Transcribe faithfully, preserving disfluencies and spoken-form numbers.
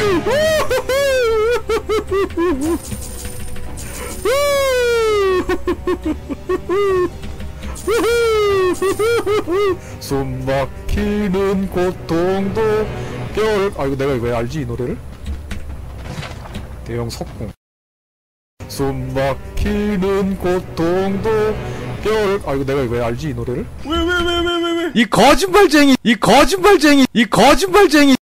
숨 막히는 고통도 별. 아 이거 내가 왜 알지 이 노래를? 대형 석궁. 숨 막히는 고통도 별. 아 이거 내가 왜 알지 이 노래를? 왜 왜 왜 왜 왜 왜? 이 거짓말쟁이! 이 거짓말쟁이! 이 거짓말쟁이!